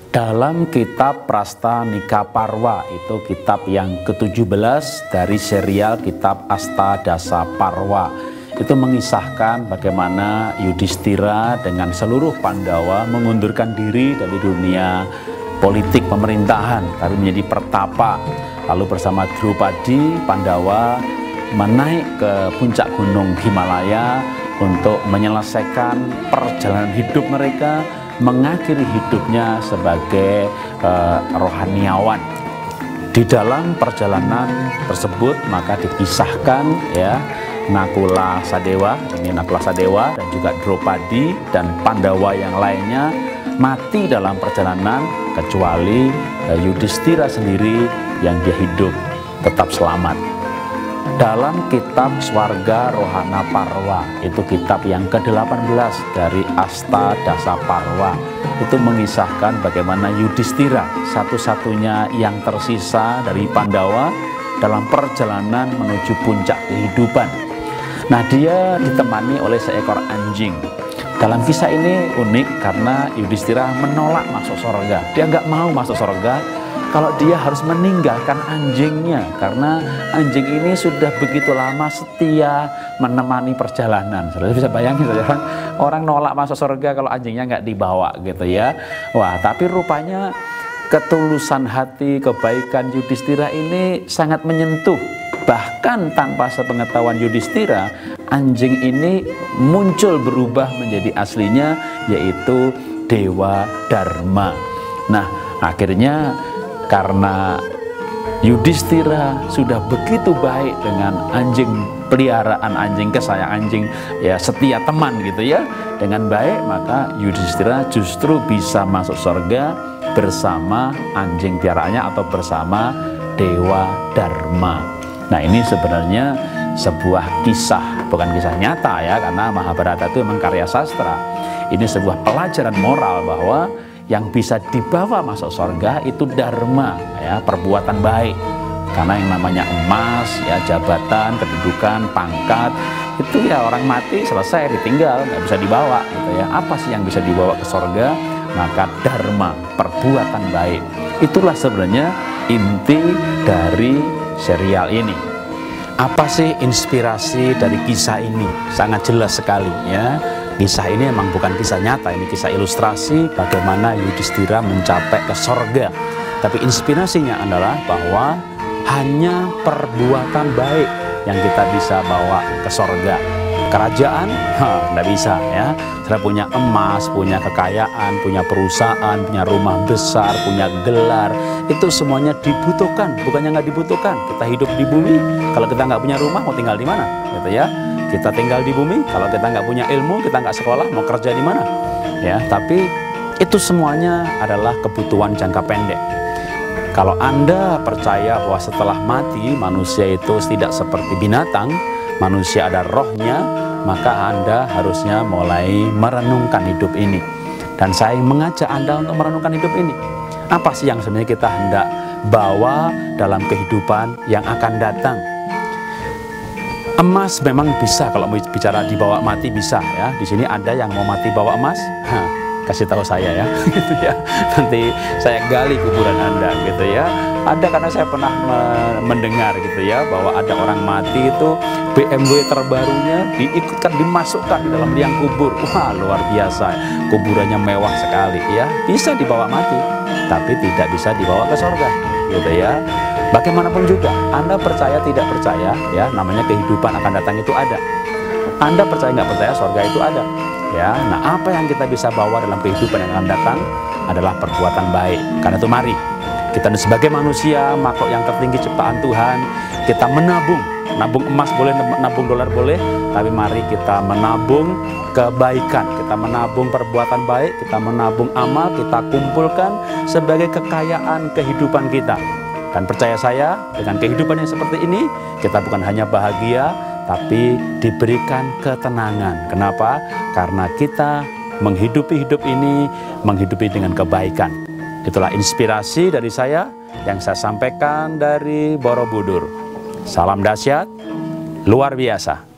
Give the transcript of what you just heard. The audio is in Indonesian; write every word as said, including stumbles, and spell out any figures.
Dalam kitab Prasta Nikaparwa, itu kitab yang ketujuh belas dari serial kitab Astadasa Parwa, itu mengisahkan bagaimana Yudhistira dengan seluruh Pandawa mengundurkan diri dari dunia politik pemerintahan, lalu menjadi pertapa. Lalu bersama Draupadi, Pandawa menaik ke puncak gunung Himalaya untuk menyelesaikan perjalanan hidup mereka, mengakhiri hidupnya sebagai uh, rohaniawan. Di dalam perjalanan tersebut maka dipisahkan ya Nakula Sadewa, ini Nakula Sadewa dan juga Draupadi dan Pandawa yang lainnya mati dalam perjalanan, kecuali uh, Yudhistira sendiri yang dia hidup tetap selamat. Dalam kitab Swarga Rohana Parwa, itu kitab yang ke delapan belas dari Astadasa Parwa, itu mengisahkan bagaimana Yudhistira satu-satunya yang tersisa dari Pandawa dalam perjalanan menuju puncak kehidupan. Nah, dia ditemani oleh seekor anjing. Dalam kisah ini unik karena Yudhistira menolak masuk surga. Dia nggak mau masuk surga kalau dia harus meninggalkan anjingnya, karena anjing ini sudah begitu lama setia menemani perjalanan. Saudara bisa bayangin saja, orang, orang nolak masuk surga kalau anjingnya nggak dibawa gitu ya. Wah, tapi rupanya ketulusan hati, kebaikan Yudhistira ini sangat menyentuh. Bahkan tanpa sepengetahuan Yudhistira, anjing ini muncul berubah menjadi aslinya, yaitu Dewa Dharma. Nah, akhirnya karena Yudhistira sudah begitu baik dengan anjing peliharaan, anjing kesayangan, anjing ya setia teman gitu ya, dengan baik, maka Yudhistira justru bisa masuk surga bersama anjing piaraannya atau bersama Dewa Dharma. Nah, ini sebenarnya sebuah kisah, bukan kisah nyata ya, karena Mahabharata itu memang karya sastra. Ini sebuah pelajaran moral bahwa yang bisa dibawa masuk surga itu dharma ya, perbuatan baik. Karena yang namanya emas ya, jabatan, kedudukan, pangkat, itu ya orang mati selesai, ditinggal, nggak bisa dibawa gitu ya. Apa sih yang bisa dibawa ke surga? Maka dharma, perbuatan baik. Itulah sebenarnya inti dari serial ini. Apa sih inspirasi dari kisah ini? Sangat jelas sekali ya. Kisah ini memang bukan kisah nyata, ini kisah ilustrasi bagaimana Yudhistira mencapai ke surga. Tapi inspirasinya adalah bahwa hanya perbuatan baik yang kita bisa bawa ke surga. Kerajaan, tidak bisa ya. Saya punya emas, punya kekayaan, punya perusahaan, punya rumah besar, punya gelar, itu semuanya dibutuhkan, bukannya nggak dibutuhkan. Kita hidup di bumi, kalau kita nggak punya rumah mau tinggal di mana, gitu ya. Kita tinggal di bumi, kalau kita nggak punya ilmu, kita nggak sekolah, mau kerja di mana? Ya, tapi itu semuanya adalah kebutuhan jangka pendek. Kalau Anda percaya bahwa setelah mati manusia itu tidak seperti binatang, manusia ada rohnya, maka Anda harusnya mulai merenungkan hidup ini. Dan saya mengajak Anda untuk merenungkan hidup ini. Apa sih yang sebenarnya kita hendak bawa dalam kehidupan yang akan datang? Emas memang bisa, kalau bicara dibawa mati bisa ya. Di sini ada yang mau mati bawa emas? Hah, kasih tahu saya ya, gitu ya. Nanti saya gali kuburan Anda, gitu ya. Ada, karena saya pernah me mendengar gitu ya, bahwa ada orang mati itu B M W terbarunya diikutkan, dimasukkan di dalam liang kubur. Wah, luar biasa. Kuburannya mewah sekali ya. Bisa dibawa mati, tapi tidak bisa dibawa ke surga, gitu ya. Bagaimanapun juga, Anda percaya tidak percaya, ya namanya kehidupan akan datang itu ada. Anda percaya nggak percaya, surga itu ada. Ya, nah apa yang kita bisa bawa dalam kehidupan yang akan datang adalah perbuatan baik. Karena itu mari kita sebagai manusia, makhluk yang tertinggi ciptaan Tuhan, kita menabung. Nabung emas boleh, nabung dolar boleh, tapi mari kita menabung kebaikan, kita menabung perbuatan baik, kita menabung amal, kita kumpulkan sebagai kekayaan kehidupan kita. Dan percaya saya, dengan kehidupan yang seperti ini, kita bukan hanya bahagia, tapi diberikan ketenangan. Kenapa? Karena kita menghidupi hidup ini, menghidupi dengan kebaikan. Itulah inspirasi dari saya yang saya sampaikan dari Borobudur. Salam dahsyat, luar biasa.